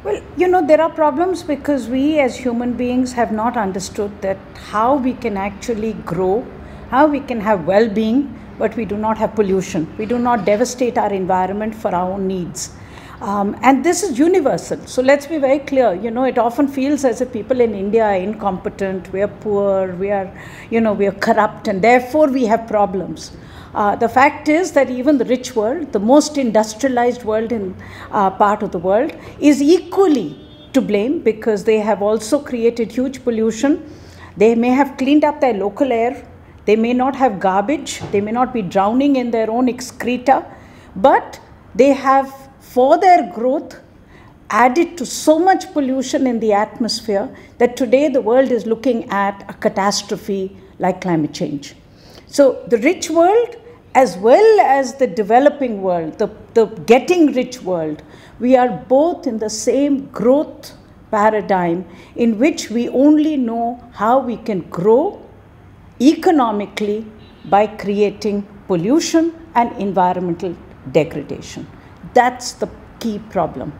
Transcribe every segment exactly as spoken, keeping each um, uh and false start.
Well, you know, there are problems because we as human beings have not understood that how we can actually grow, how we can have well-being, but we do not have pollution. We do not devastate our environment for our own needs. Um, and this is universal. So let's be very clear. You know, it often feels as if people in India are incompetent, we are poor, we are, you know, we are corrupt, and therefore we have problems. Uh, the fact is that even the rich world, the most industrialized world in uh, part of the world, is equally to blame because they have also created huge pollution. They may have cleaned up their local air. They may not have garbage. They may not be drowning in their own excreta, but they have, for their growth, added to so much pollution in the atmosphere that today the world is looking at a catastrophe like climate change. So the rich world, as well as the developing world, the, the getting rich world, we are both in the same growth paradigm in which we only know how we can grow economically by creating pollution and environmental degradation. That's the key problem.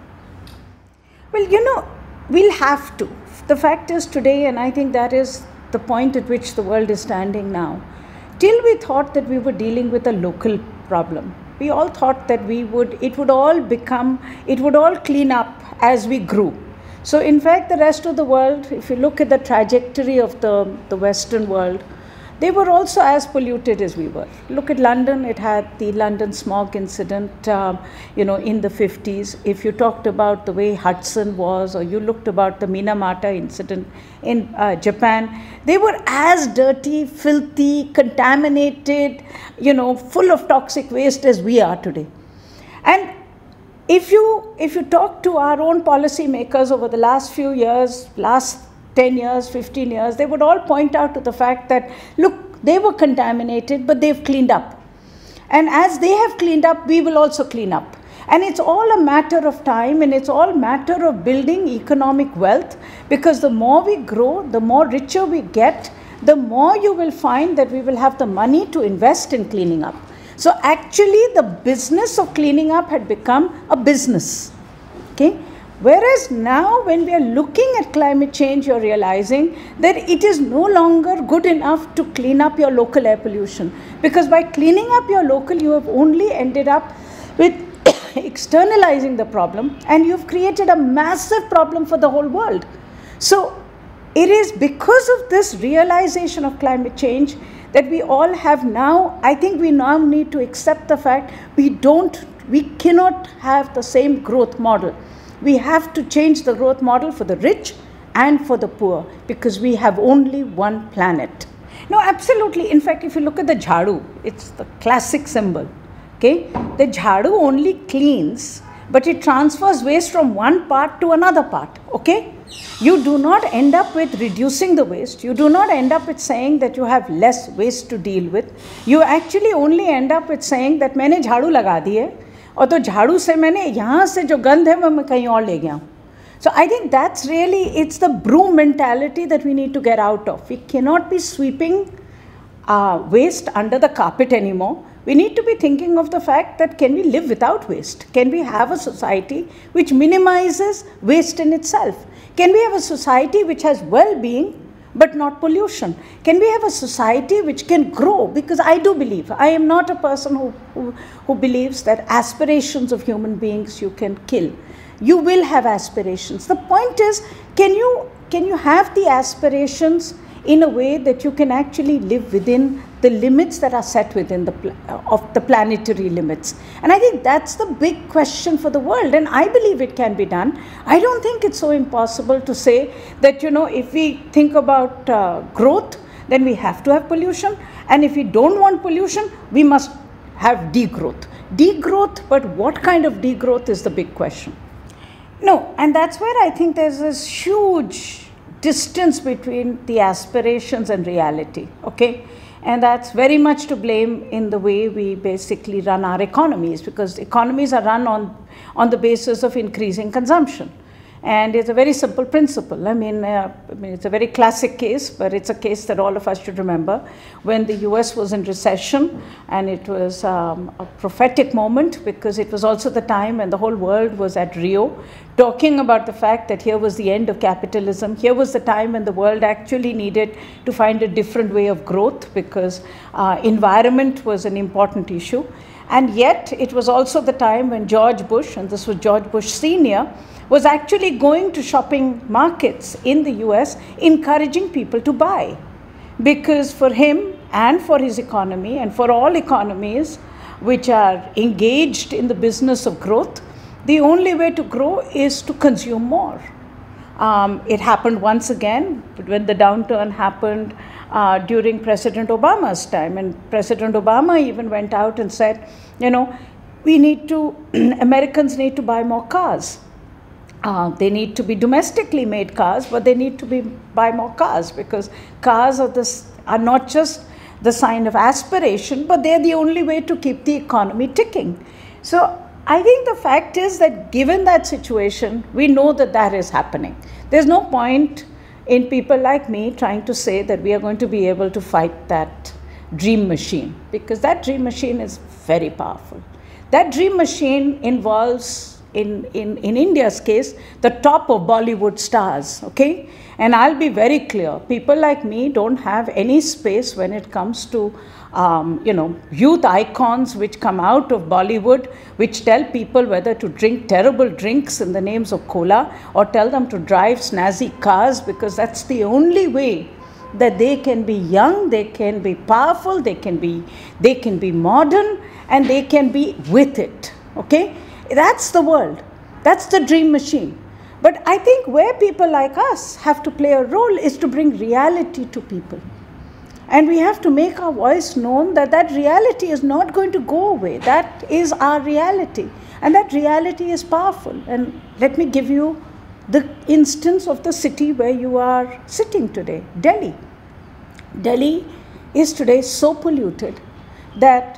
Well, you know, we'll have to. The fact is today, and I think that is the point at which the world is standing now, till we thought that we were dealing with a local problem. We all thought that we would, it would all become, it would all clean up as we grew. So in fact, the rest of the world, if you look at the trajectory of the, the Western world, they were also as polluted as we were. Look at London, it had the London smog incident, uh, you know, in the fifties. If you talked about the way Hudson was, or you looked about the Minamata incident in uh, Japan, they were as dirty, filthy, contaminated, you know, full of toxic waste as we are today. And if you, if you talk to our own policy makers over the last few years, last ten years, fifteen years, they would all point out to the fact that, look, they were contaminated, but they've cleaned up. And as they have cleaned up, we will also clean up. And it's all a matter of time, and it's all matter of building economic wealth, because the more we grow, the more richer we get, the more you will find that we will have the money to invest in cleaning up. So actually, the business of cleaning up had become a business, okay? Whereas now, when we are looking at climate change, you're realizing that it is no longer good enough to clean up your local air pollution. Because by cleaning up your local, you have only ended up with externalizing the problem, and you've created a massive problem for the whole world. So it is because of this realization of climate change that we all have now, I think we now need to accept the fact we don't, we cannot have the same growth model. We have to change the growth model for the rich and for the poor, because we have only one planet. No, absolutely. In fact, if you look at the jhadu, it's the classic symbol. Okay? The jhadu only cleans, but it transfers waste from one part to another part. Okay? You do not end up with reducing the waste. You do not end up with saying that you have less waste to deal with. You actually only end up with saying that मैंने झाड़ू लगा दी है, और तो झाड़ू से मैंने यहाँ से जो गंध है वो मैं कहीं और ले गया हूँ. So I think that's really, it's the broom mentality that we need to get out of. We cannot be sweeping uh, waste under the carpet anymore. We need to be thinking of the fact that, can we live without waste? Can we have a society which minimizes waste in itself? Can we have a society which has well-being but not pollution? Can we have a society which can grow? Because I do believe, I am not a person who, who, who believes that aspirations of human beings you can kill. You will have aspirations. The point is, can you, can you have the aspirations in a way that you can actually live within the limits that are set within the pl- of the planetary limits? And I think that's the big question for the world, and I believe it can be done. I don't think it's so impossible to say that, you know, if we think about uh, growth, then we have to have pollution, and if we don't want pollution, we must have degrowth. Degrowth, but what kind of degrowth is the big question. No, and that's where I think there's this huge distance between the aspirations and reality, okay? And that's very much to blame in the way we basically run our economies, because economies are run on, on the basis of increasing consumption. And it's a very simple principle. I mean, uh, I mean, it's a very classic case, but it's a case that all of us should remember. When the U S was in recession, and it was um, a prophetic moment, because it was also the time when the whole world was at Rio, talking about the fact that here was the end of capitalism. Here was the time when the world actually needed to find a different way of growth, because uh, environment was an important issue. And yet, it was also the time when George Bush, and this was George Bush Senior, was actually going to shopping markets in the U S, encouraging people to buy. Because for him and for his economy and for all economies which are engaged in the business of growth, the only way to grow is to consume more. Um, it happened once again when the downturn happened uh, during President Obama's time. And President Obama even went out and said, you know, we need to, Americans need to buy more cars. Uh, they need to be domestically made cars, but they need to be buy more cars, because cars are, this, are not just the sign of aspiration, but they're the only way to keep the economy ticking. So I think the fact is that given that situation, we know that that is happening. There's no point in people like me trying to say that we are going to be able to fight that dream machine, because that dream machine is very powerful. That dream machine involves, In, in, in India's case, the top of Bollywood stars, okay? And I'll be very clear, people like me don't have any space when it comes to, um, you know, youth icons which come out of Bollywood, which tell people whether to drink terrible drinks in the names of cola, or tell them to drive snazzy cars, because that's the only way that they can be young, they can be powerful, they can be, they can be modern, and they can be with it, okay? That's the world. That's the dream machine. But I think where people like us have to play a role is to bring reality to people. And we have to make our voice known that that reality is not going to go away. That is our reality. And that reality is powerful. And let me give you the instance of the city where you are sitting today, Delhi. Delhi is today so polluted that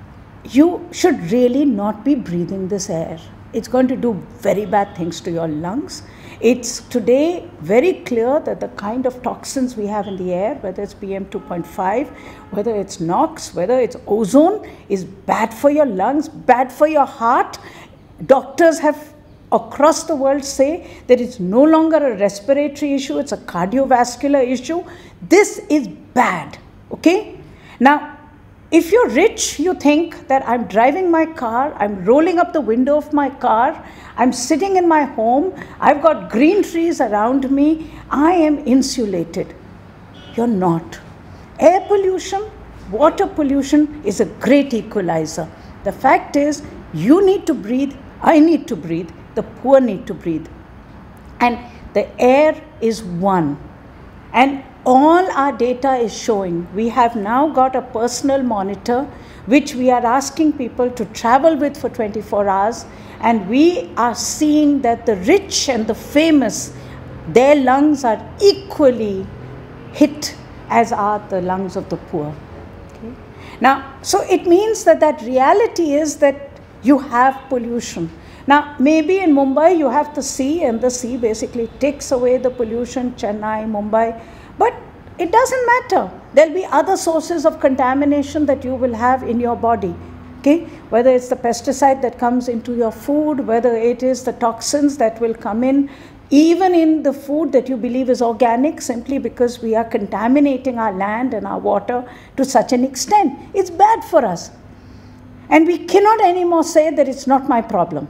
you should really not be breathing this air. It's going to do very bad things to your lungs. It's today very clear that the kind of toxins we have in the air, whether it's P M two point five, whether it's NOx, whether it's ozone, is bad for your lungs, bad for your heart. Doctors have across the world say that it's no longer a respiratory issue, it's a cardiovascular issue. This is bad, okay? Now, if you're rich, you think that I'm driving my car, I'm rolling up the window of my car, I'm sitting in my home, I've got green trees around me, I am insulated. You're not. Air pollution, water pollution is a great equalizer. The fact is, you need to breathe, I need to breathe, the poor need to breathe. And the air is one. And all our data is showing, we have now got a personal monitor which we are asking people to travel with for twenty-four hours, and we are seeing that the rich and the famous, their lungs are equally hit as are the lungs of the poor. Okay? Now, so it means that that reality is that you have pollution. Now, maybe in Mumbai you have the sea, and the sea basically takes away the pollution, Chennai, Mumbai. But it doesn't matter. There'll be other sources of contamination that you will have in your body. Okay? Whether it's the pesticide that comes into your food, whether it is the toxins that will come in, even in the food that you believe is organic, simply because we are contaminating our land and our water to such an extent. It's bad for us. And we cannot anymore say that it's not my problem.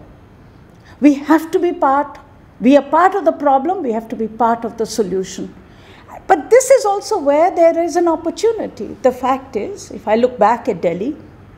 We have to be part, we are part of the problem, we have to be part of the solution. But this is also where there is an opportunity. The fact is, if I look back at Delhi,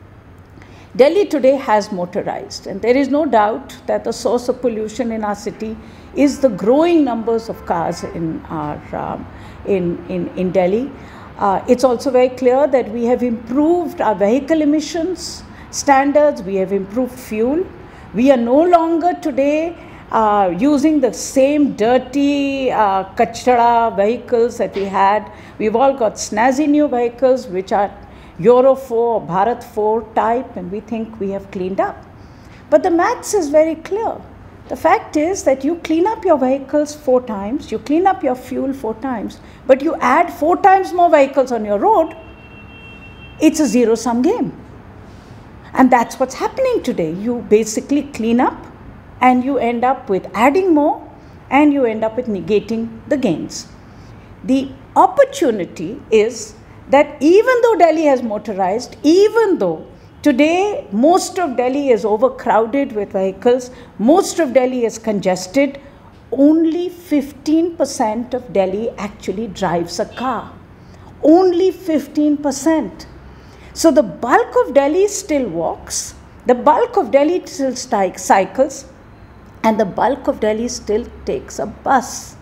Delhi today has motorized, and there is no doubt that the source of pollution in our city is the growing numbers of cars in, our, um, in, in, in Delhi. Uh, it's also very clear that we have improved our vehicle emissions standards, we have improved fuel. We are no longer today Uh, using the same dirty uh, kachra vehicles that we had. We've all got snazzy new vehicles which are Euro four, Bharat four type, and we think we have cleaned up. But the maths is very clear. The fact is that you clean up your vehicles four times, you clean up your fuel four times, but you add four times more vehicles on your road, it's a zero-sum game. And that's what's happening today. You basically clean up and you end up with adding more and you end up with negating the gains. The opportunity is that even though Delhi has motorized, even though today most of Delhi is overcrowded with vehicles, most of Delhi is congested, only fifteen percent of Delhi actually drives a car. Only fifteen percent. So the bulk of Delhi still walks, the bulk of Delhi still cycles, and the bulk of Delhi still takes a bus.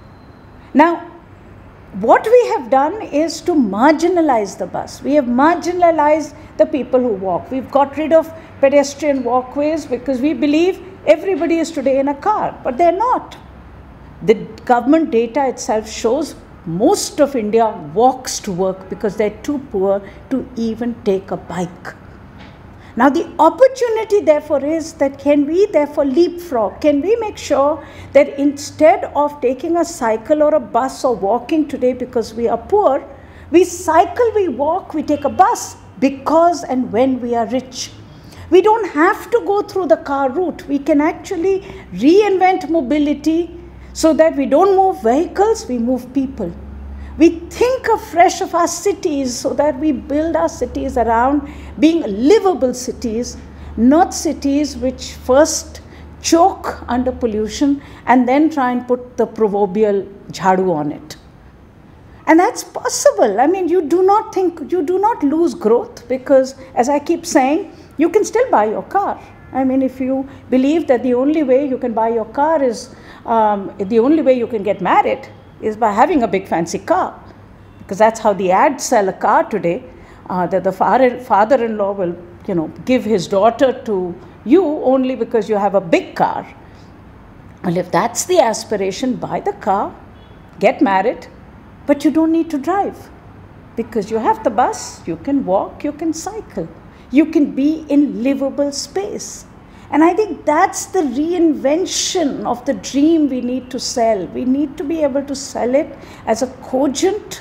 Now, what we have done is to marginalize the bus. We have marginalized the people who walk. We've got rid of pedestrian walkways because we believe everybody is today in a car, but they're not. The government data itself shows most of India walks to work because they're too poor to even take a bike. Now the opportunity therefore is that can we therefore leapfrog, can we make sure that instead of taking a cycle or a bus or walking today because we are poor, we cycle, we walk, we take a bus because and when we are rich. We don't have to go through the car route. We can actually reinvent mobility so that we don't move vehicles, we move people. We think afresh of our cities so that we build our cities around being livable cities, not cities which first choke under pollution and then try and put the proverbial jhadu on it. And that's possible. I mean, you do not think, you do not lose growth because, as I keep saying, you can still buy your car. I mean, if you believe that the only way you can buy your car is, um, the only way you can get married is by having a big fancy car, because that's how the ads sell a car today, uh, that the father-in-law will, you know, give his daughter to you only because you have a big car. Well, if that's the aspiration, buy the car, get married, but you don't need to drive because you have the bus, you can walk, you can cycle, you can be in livable space. And I think that's the reinvention of the dream we need to sell. We need to be able to sell it as a cogent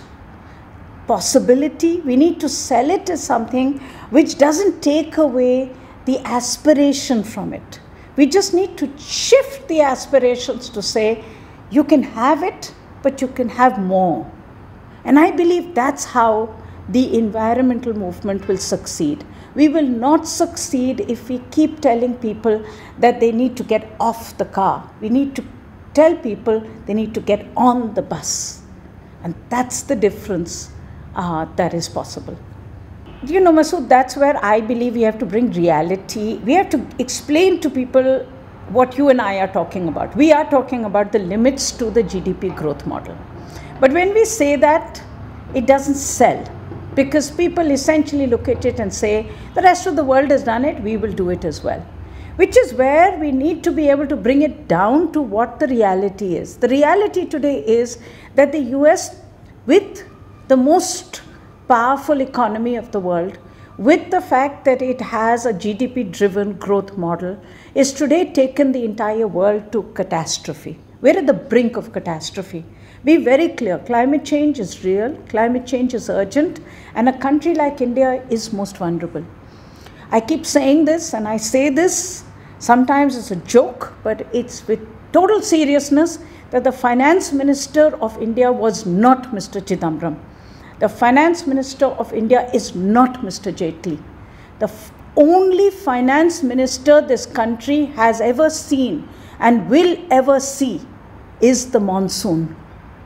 possibility. We need to sell it as something which doesn't take away the aspiration from it. We just need to shift the aspirations to say, you can have it, but you can have more. And I believe that's how the environmental movement will succeed. We will not succeed if we keep telling people that they need to get off the car. We need to tell people they need to get on the bus. And that's the difference uh, that is possible. You know, Masood, that's where I believe we have to bring reality. We have to explain to people what you and I are talking about. We are talking about the limits to the G D P growth model. But when we say that, it doesn't sell. Because people essentially look at it and say, the rest of the world has done it, we will do it as well. Which is where we need to be able to bring it down to what the reality is. The reality today is that the U S, with the most powerful economy of the world, with the fact that it has a G D P-driven growth model, is today taken the entire world to catastrophe. We're at the brink of catastrophe. Be very clear, climate change is real, climate change is urgent, and a country like India is most vulnerable. I keep saying this, and I say this, sometimes it's a joke, but it's with total seriousness, that the finance minister of India was not Mister Chidambaram. The finance minister of India is not Mister Jaitley. The only finance minister this country has ever seen and will ever see is the monsoon.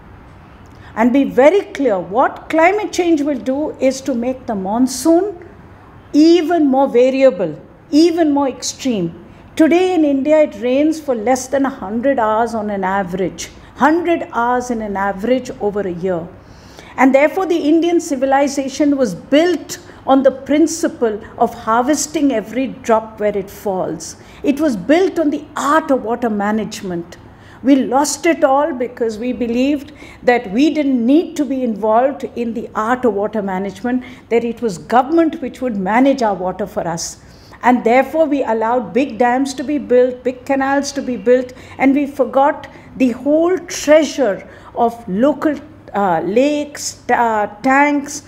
And be very clear, what climate change will do is to make the monsoon even more variable, even more extreme. Today in India, it rains for less than one hundred hours on an average, one hundred hours in an average over a year. And therefore, the Indian civilization was built on the principle of harvesting every drop where it falls. It was built on the art of water management. We lost it all because we believed that we didn't need to be involved in the art of water management, that it was government which would manage our water for us. And therefore, we allowed big dams to be built, big canals to be built, and we forgot the whole treasure of local uh, lakes, uh, tanks,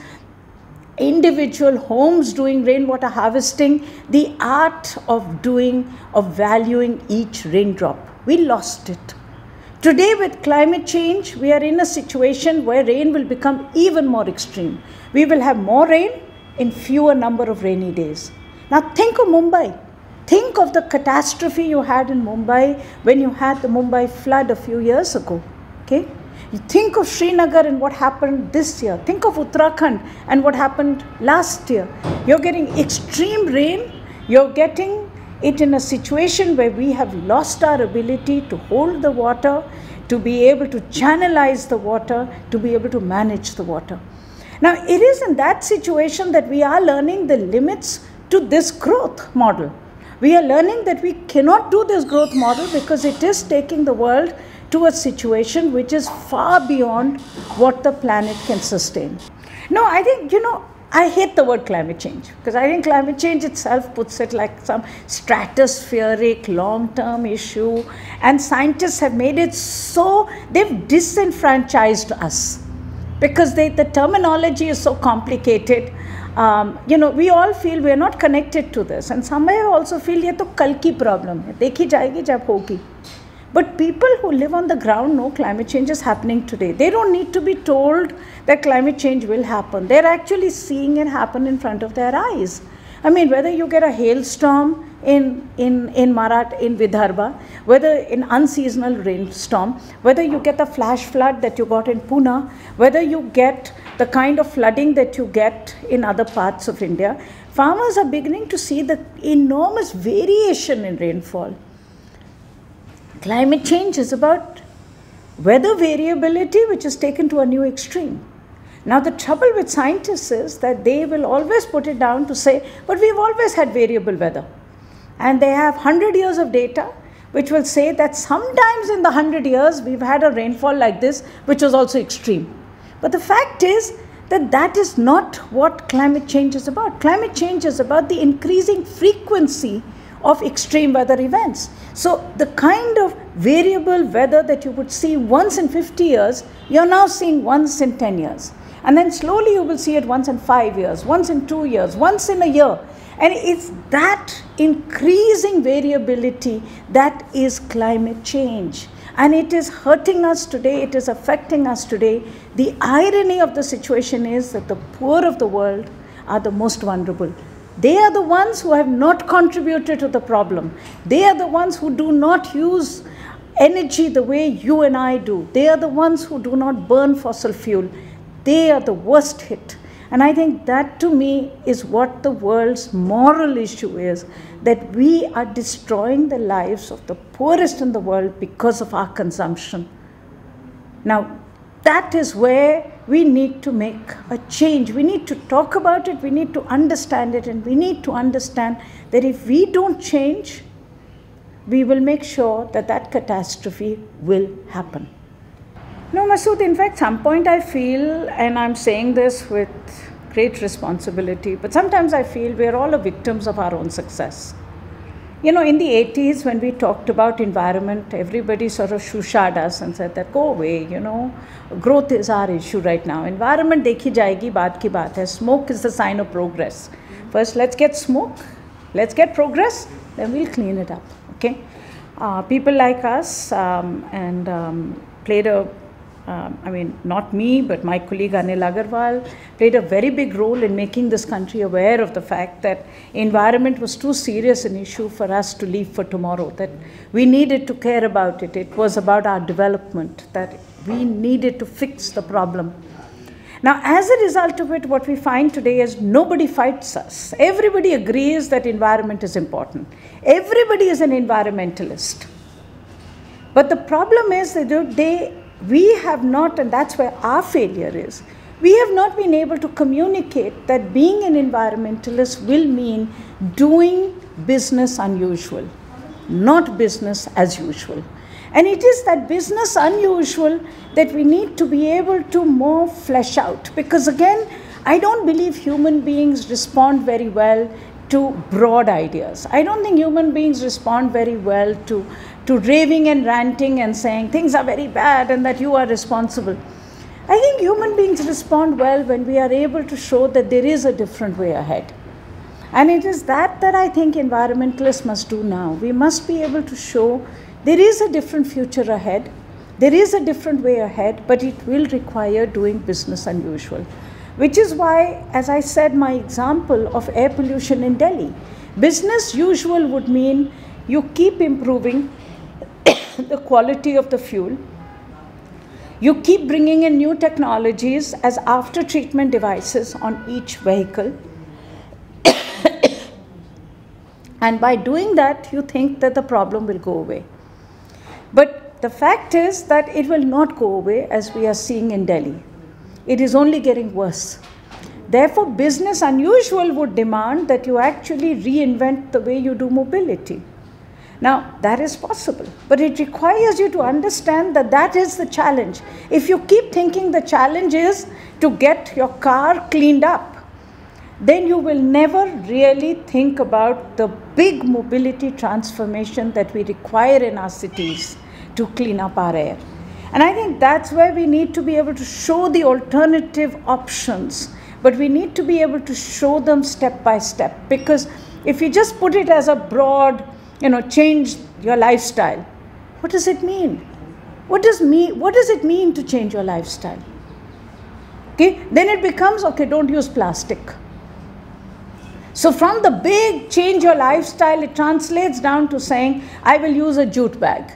individual homes doing rainwater harvesting, the art of doing, of valuing each raindrop. We lost it. Today, with climate change, we are in a situation where rain will become even more extreme. We will have more rain in fewer number of rainy days. Now think of Mumbai. Think of the catastrophe you had in Mumbai when you had the Mumbai flood a few years ago. Okay? You think of Srinagar and what happened this year. Think of Uttarakhand and what happened last year. You're getting extreme rain. You're getting it in a situation where we have lost our ability to hold the water, to be able to channelize the water, to be able to manage the water. Now, it is in that situation that we are learning the limits to this growth model. We are learning that we cannot do this growth model because it is taking the world to a situation which is far beyond what the planet can sustain. No, I think, you know, I hate the word climate change because I think climate change itself puts it like some stratospheric long-term issue, and scientists have made it so, they've disenfranchised us because they, the terminology is so complicated. Um, you know, we all feel we are not connected to this, and some may also feel ये तो कल की problem है, देखी जाएगी जब होगी. But people who live on the ground know climate change is happening today. They don't need to be told that climate change will happen. They're actually seeing it happen in front of their eyes. I mean, whether you get a hailstorm in, in, in Marat, in Vidarbha, whether in unseasonal rainstorm, whether you get the flash flood that you got in Pune, whether you get the kind of flooding that you get in other parts of India, farmers are beginning to see the enormous variation in rainfall. Climate change is about weather variability, which is taken to a new extreme. Now, the trouble with scientists is that they will always put it down to say, but we've always had variable weather. And they have one hundred years of data, which will say that sometimes in the one hundred years, we've had a rainfall like this, which was also extreme. But the fact is that that is not what climate change is about. Climate change is about the increasing frequency of extreme weather events. So the kind of variable weather that you would see once in fifty years, you're now seeing once in ten years. And then slowly you will see it once in five years, once in two years, once in a year. And it's that increasing variability that is climate change. And it is hurting us today, it is affecting us today. The irony of the situation is that the poor of the world are the most vulnerable. They are the ones who have not contributed to the problem. They are the ones who do not use energy the way you and I do. They are the ones who do not burn fossil fuel. They are the worst hit. And I think that to me is what the world's moral issue is, that we are destroying the lives of the poorest in the world because of our consumption. Now, that is where we need to make a change. We need to talk about it, we need to understand it, and we need to understand that if we don't change, we will make sure that that catastrophe will happen. No, Masood, in fact, some point I feel, and I'm saying this with great responsibility, but sometimes I feel we're all victims of our own success. You know, in the eighties, when we talked about environment, everybody sort of shushed us and said that, go away, you know, growth is our issue right now. Environment dekhi jayegi, baat ki baat hai. Smoke is the sign of progress. First, let's get smoke, let's get progress, then we'll clean it up, okay? Uh, people like us um, and um, played a Um, I mean, not me, but my colleague Anil Agarwal played a very big role in making this country aware of the fact that environment was too serious an issue for us to leave for tomorrow, that we needed to care about it. It was about our development, that we needed to fix the problem. Now, as a result of it, what we find today is nobody fights us. Everybody agrees that environment is important. Everybody is an environmentalist. But the problem is that they we have not, and that's where our failure is, we have not been able to communicate that being an environmentalist will mean doing business unusual, not business as usual. And it is that business unusual that we need to be able to more flesh out. Because again, I don't believe human beings respond very well to broad ideas. I don't think human beings respond very well to, to raving and ranting and saying things are very bad and that you are responsible. I think human beings respond well when we are able to show that there is a different way ahead. And it is that that I think environmentalists must do now. We must be able to show there is a different future ahead, there is a different way ahead, but it will require doing business unusual. Which is why, as I said, my example of air pollution in Delhi, business usual would mean you keep improving the quality of the fuel, you keep bringing in new technologies as after treatment devices on each vehicle. And by doing that, you think that the problem will go away. But the fact is that it will not go away, as we are seeing in Delhi. It is only getting worse. Therefore, business unusual would demand that you actually reinvent the way you do mobility. Now, that is possible, but it requires you to understand that that is the challenge. If you keep thinking the challenge is to get your car cleaned up, then you will never really think about the big mobility transformation that we require in our cities to clean up our air. And I think that's where we need to be able to show the alternative options, but we need to be able to show them step by step. Because if you just put it as a broad, you know, change your lifestyle, what does it mean? What does, me, what does it mean to change your lifestyle? Okay, then it becomes, okay, don't use plastic. So from the big change your lifestyle, it translates down to saying, I will use a jute bag.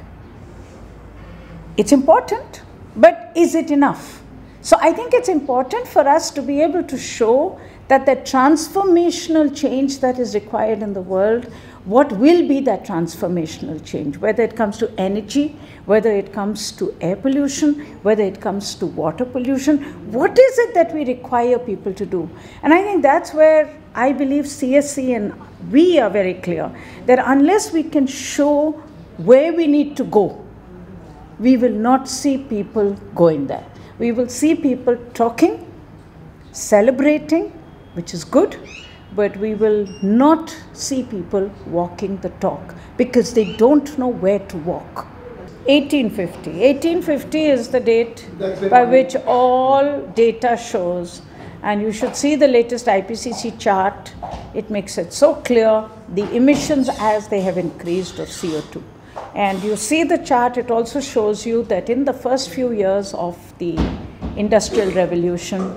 It's important, but is it enough? So I think it's important for us to be able to show that the transformational change that is required in the world, what will be that transformational change, whether it comes to energy, whether it comes to air pollution, whether it comes to water pollution, what is it that we require people to do? And I think that's where I believe C S C and we are very clear that unless we can show where we need to go, we will not see people going there. We will see people talking, celebrating, which is good, but we will not see people walking the talk because they don't know where to walk. eighteen fifty. eighteen fifty is the date by which all data shows, and you should see the latest I P C C chart. It makes it so clear the emissions as they have increased of C O two. And you see the chart, it also shows you that in the first few years of the Industrial Revolution,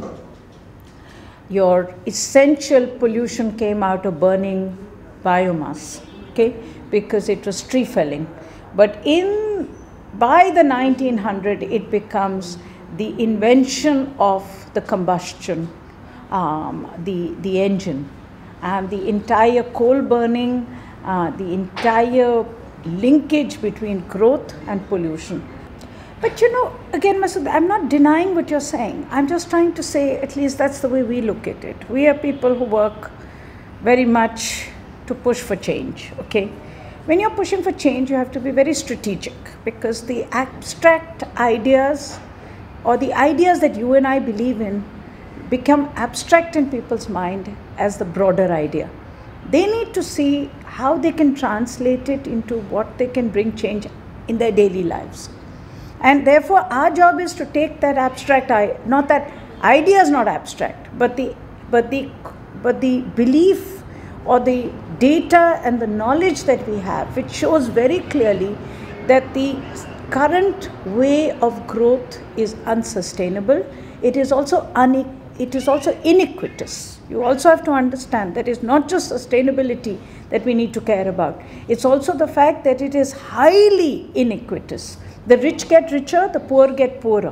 your essential pollution came out of burning biomass, okay, because it was tree felling. But in, by the nineteen hundred, it becomes the invention of the combustion, um, the, the engine, and the entire coal burning, uh, the entire linkage between growth and pollution. But you know, again, Masood, I'm not denying what you're saying. I'm just trying to say, at least that's the way we look at it. We are people who work very much to push for change, okay? When you're pushing for change, you have to be very strategic, because the abstract ideas or the ideas that you and I believe in become abstract in people's mind as the broader idea. They need to see how they can translate it into what they can bring change in their daily lives. And therefore, our job is to take that abstract, not that idea is not abstract, but the, but the, but the belief or the data and the knowledge that we have, which shows very clearly that the current way of growth is unsustainable. It is also une- it is also iniquitous. You also have to understand that it's not just sustainability that we need to care about. It's also the fact that it is highly iniquitous. The rich get richer, the poor get poorer.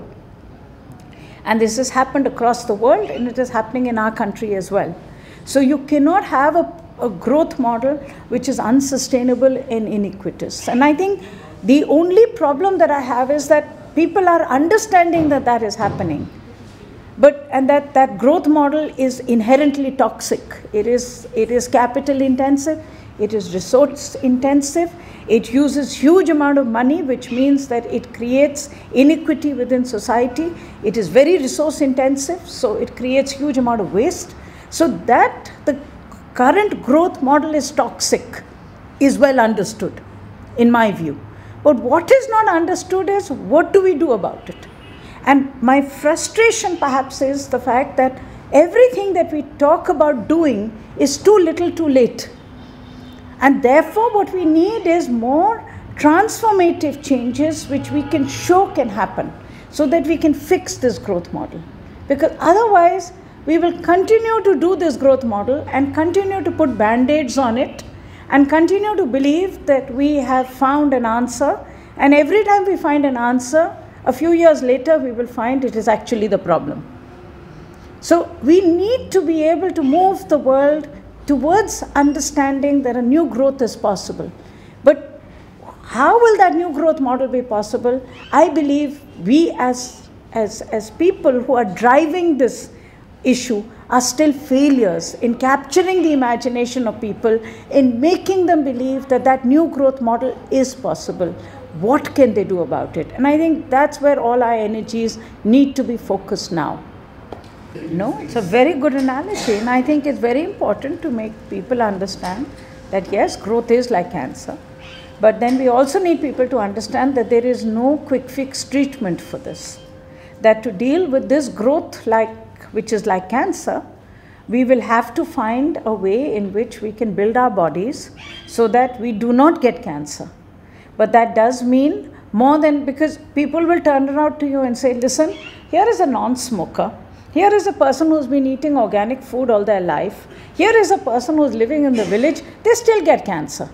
And this has happened across the world, and it is happening in our country as well. So you cannot have a, a growth model which is unsustainable and iniquitous. And I think the only problem that I have is that people are understanding that that is happening. But, and that, that growth model is inherently toxic. It is, it is capital intensive, it is resource intensive, it uses huge amount of money, which means that it creates inequity within society. It is very resource intensive, so it creates huge amount of waste. So that the current growth model is toxic is well understood, in my view. But what is not understood is, what do we do about it? And my frustration perhaps is the fact that everything that we talk about doing is too little too late. And therefore what we need is more transformative changes which we can show can happen, so that we can fix this growth model. Because otherwise we will continue to do this growth model and continue to put band-aids on it and continue to believe that we have found an answer, and every time we find an answer, a few years later we will find it is actually the problem. So we need to be able to move the world towards understanding that a new growth is possible. But how will that new growth model be possible? I believe we as, as, as people who are driving this issue are still failures in capturing the imagination of people, in making them believe that that new growth model is possible. What can they do about it? And I think that's where all our energies need to be focused now. No, it's a very good analogy, and I think it's very important to make people understand that yes, growth is like cancer. But then we also need people to understand that there is no quick fix treatment for this. That to deal with this growth, like which is like cancer, we will have to find a way in which we can build our bodies so that we do not get cancer. But that does mean more than, because people will turn around to you and say, listen, here is a non-smoker. Here is a person who's been eating organic food all their life. Here is a person who's living in the village. They still get cancer.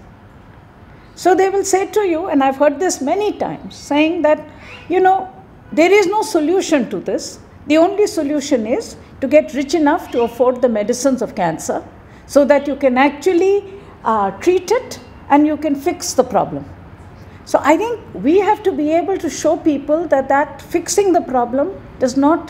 So they will say to you, and I've heard this many times, saying that, you know, there is no solution to this. The only solution is to get rich enough to afford the medicines of cancer so that you can actually uh, treat it and you can fix the problem. So I think we have to be able to show people that that fixing the problem does not,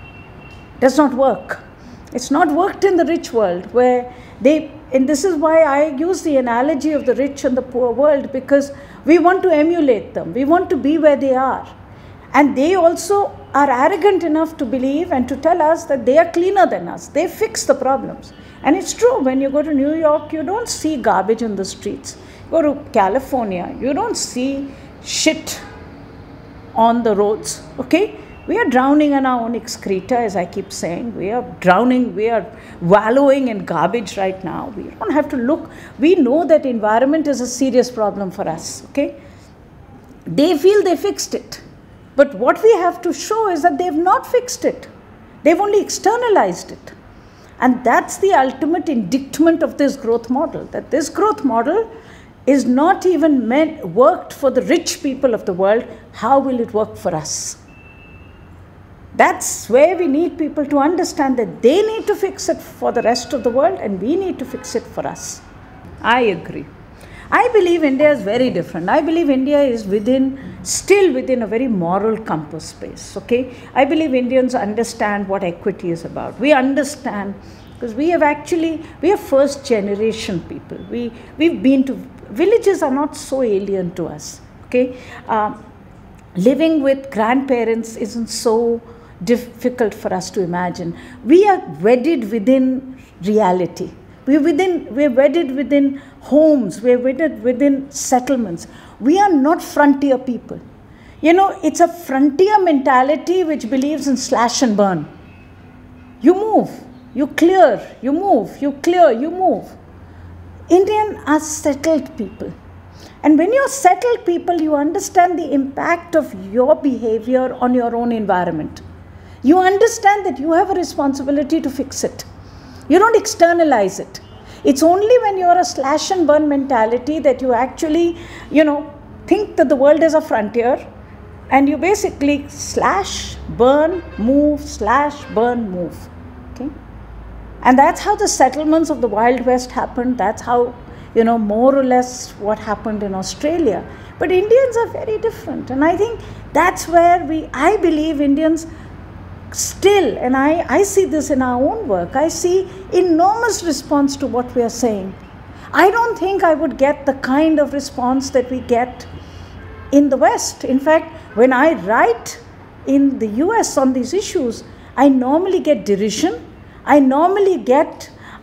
does not work. It's not worked in the rich world where they, and this is why I use the analogy of the rich and the poor world, because we want to emulate them. We want to be where they are. And they also are arrogant enough to believe and to tell us that they are cleaner than us. They fix the problems. And it's true, when you go to New York, you don't see garbage in the streets. Go to California, you don't see shit on the roads, okay? We are drowning in our own excreta, as I keep saying. We are drowning, we are wallowing in garbage right now. We don't have to look. We know that environment is a serious problem for us, okay? They feel they fixed it. But what we have to show is that they've not fixed it. They've only externalized it. And that's the ultimate indictment of this growth model, that this growth model is not even meant, worked for the rich people of the world. How will it work for us? That's where we need people to understand that they need to fix it for the rest of the world and we need to fix it for us. I agree. I believe India is very different. I believe India is within, still within a very moral compass space, okay? I believe Indians understand what equity is about. We understand, because we have actually, we are first generation people. We, we've been to, villages are not so alien to us, okay? Uh, living with grandparents isn't so difficult for us to imagine. We are wedded within reality. We're within, we're wedded within homes, we're wedded within settlements. We are not frontier people. You know, it's a frontier mentality which believes in slash and burn. You move, you clear, you move, you clear, you move. Indians are settled people. And when you're settled people, you understand the impact of your behavior on your own environment. You understand that you have a responsibility to fix it. You don't externalize it. It's only when you're a slash and burn mentality that you actually, you know, think that the world is a frontier and you basically slash, burn, move, slash, burn, move. Okay? And that's how the settlements of the Wild West happened. That's how, you know, more or less what happened in Australia. But Indians are very different. And I think that's where we, I believe Indians still, and I, I see this in our own work, I see enormous response to what we are saying. I don't think I would get the kind of response that we get in the West. In fact, when I write in the U S on these issues, I normally get derision. I normally get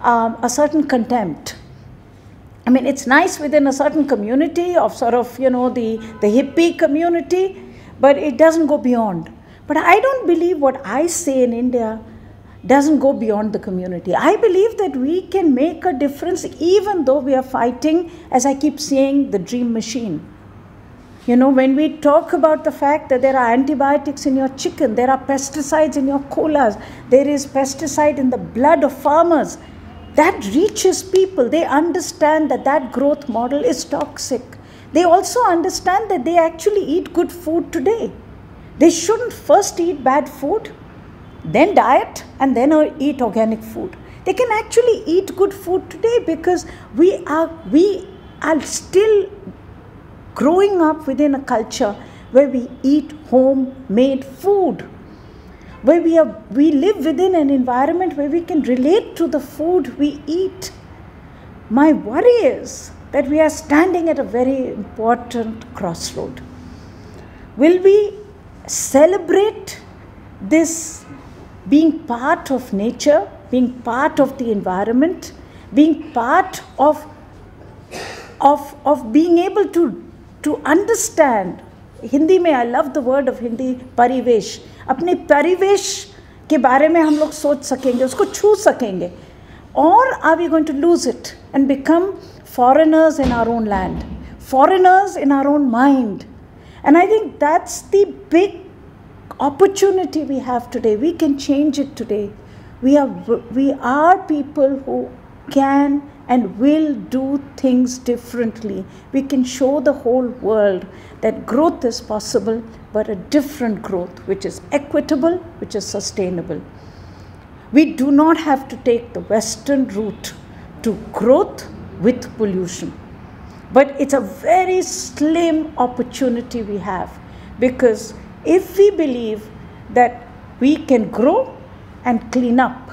um, a certain contempt. I mean, it's nice within a certain community of sort of, you know, the, the hippie community, but it doesn't go beyond. But I don't believe what I say in India doesn't go beyond the community. I believe that we can make a difference even though we are fighting, as I keep saying, the dream machine. You know, when we talk about the fact that there are antibiotics in your chicken, there are pesticides in your colas, there is pesticide in the blood of farmers, that reaches people. They understand that that growth model is toxic. They also understand that they actually eat good food today. They shouldn't first eat bad food, then diet, and then eat organic food. They can actually eat good food today because we are, we are still growing up within a culture where we eat homemade food, where we, are, we live within an environment where we can relate to the food we eat. My worry is that we are standing at a very important crossroad. Will we celebrate this being part of nature, being part of the environment, being part of, of, of being able to, to understand? Hindi में, I love the word of Hindi, परिवेश. अपने परिवेश के बारे में हम लोग सोच सकेंगे, उसको छू सकेंगे. Or are we going to lose it and become foreigners in our own land, foreigners in our own mind? And I think that's the big opportunity we have today. We can change it today. We are, we are people who can and will do things differently. We can show the whole world that growth is possible, but a different growth, which is equitable, which is sustainable. We do not have to take the Western route to growth with pollution. But it's a very slim opportunity we have, because if we believe that we can grow and clean up,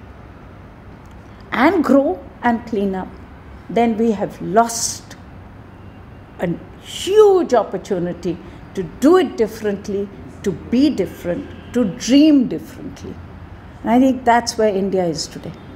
and grow and clean up, then we have lost a huge opportunity to do it differently, to be different, to dream differently. And I think that's where India is today.